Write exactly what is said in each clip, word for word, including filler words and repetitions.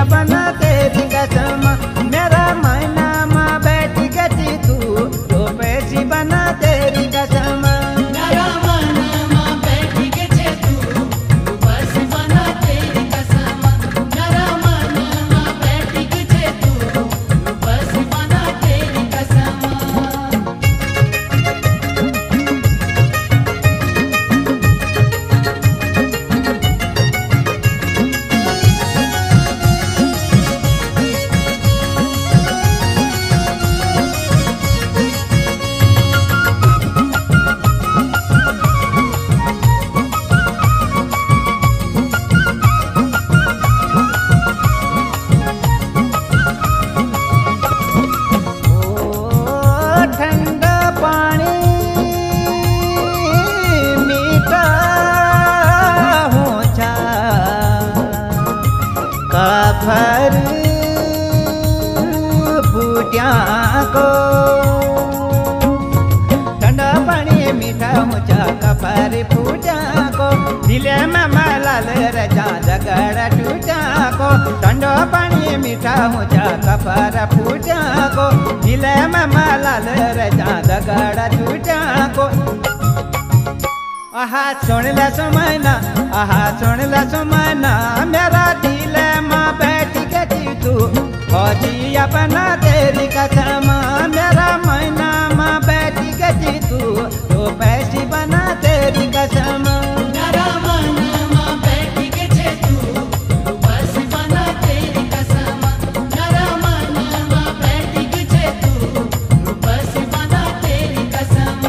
बना तेरी कसम, मेरा मैना माँ बैठ गई तू तो पैसी बना तेरी कसम। मेरा मैना माँ बैठ गई तू तो पैसी बना तेरी कसम, मेरा मैना माँ बैठ गई तू तो पैसी बना तेरी कसम। ठंडा पानी मीठा होचा कफर फूटिया को, ठंडा पानी मीठा होचा कफर फूटा को, दिले में मलाल रजा झगड़ा टूटा को। ठंडा पानी मीठा होचा कफर फूटा को, दिले में मलाल रजा झगड़ा टूटा को। आहा सुन ले सुमैना, आहा सुन ले सुमैना, मेरा दिल में बैठ गई तू फौजी अपना तेरी कसम, मेरा मैना माँ बैठ गई तू तो पैसी बना तेरी कसम। मेरा मैना माँ बैठ गई तू तो पैसी बना तेरी कसम, मेरा मैना माँ बैठ गई तू तो पैसी बना तेरी कसम।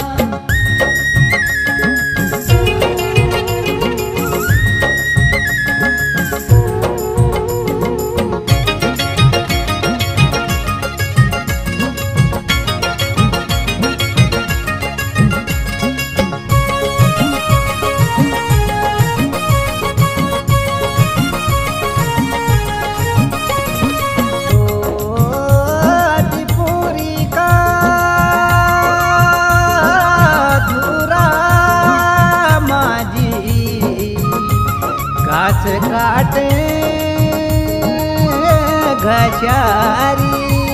घास काटे घचारी,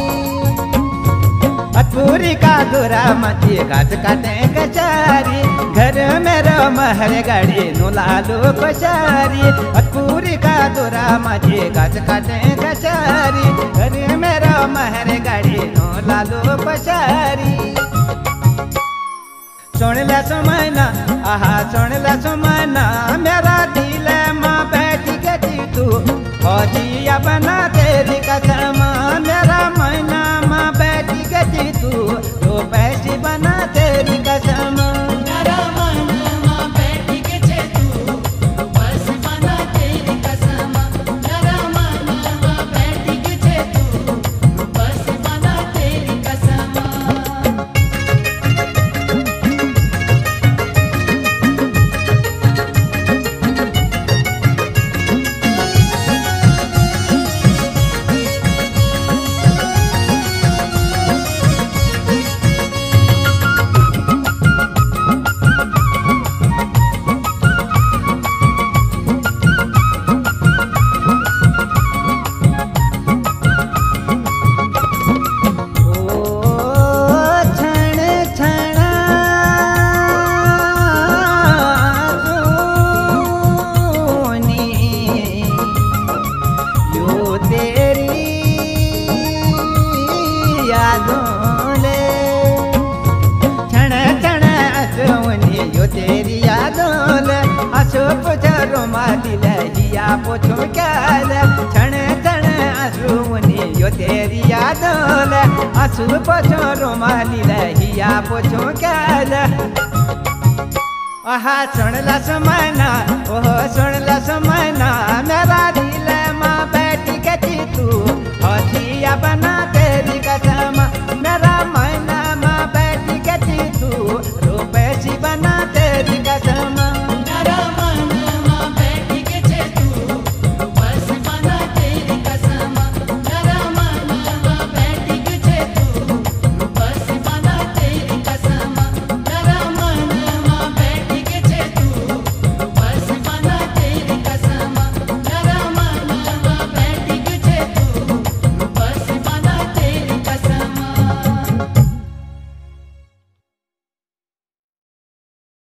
अटूरी का दूरा मची घास काटे घचारी, घर मेरा महर गाड़ी नुलालू पचारी। अटूरी का दूरा मची घास काटे घचारी, घर मेरा महर गाड़ी नुलालू पचारी। सुन ले सुमैना, आहा सुन ले सुमैना, मेरा दिल में बैठ गई तू फौजी अपना तेरी कसम, मेरा मैना माँ बैठ गई तू तो पैसी बना तेरी कसम। मेरा मैना माँ बैठ गई तू तो पैसी बना तेरी कसम, मेरा मैना माँ बैठ गई तू तो पैसी बना तेरी कसम। तेरी यादों ले आंसू पोछो रुमाली ले हिया पोछो क्या ले, क्षण क्षण आंसू ने यो तेरी यादों ले आंसू पोछो रुमाली ले हिया पोछो क्या ले। आहा सुन ला सुमैना, ओह सुन ला सुमैना, मेरा दिल में बैठ गई तू फौजिया बना तेरी कसम, मेरा